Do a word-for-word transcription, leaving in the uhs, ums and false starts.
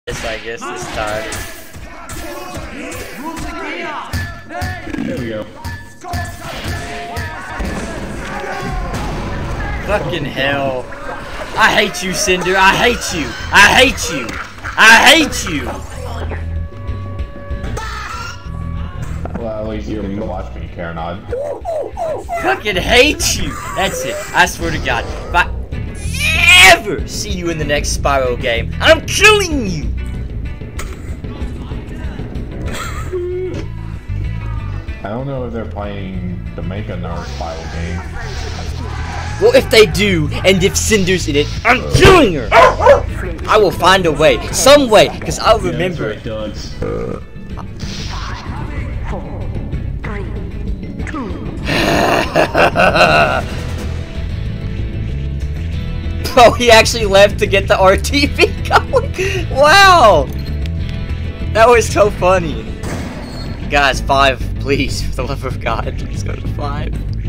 Yes, I guess this time. There we go. Fucking hell. I hate you, Cynder. I hate you. I hate you. I hate you. Well, at least you can watch me, Karenod. Fucking hate you. That's it. I swear to God. If I ever see you in the next Spyro game, I'm killing you. I don't know if they're planning to make another Spyro game. Well, if they do, and if Cynder's in it, I'm killing her! I will find a way, some way, because I'll remember it. Five, four, three, two. Bro, he actually left to get the R T V going. Wow! That was so funny. Guys, five, please, for the love of God, please go to five.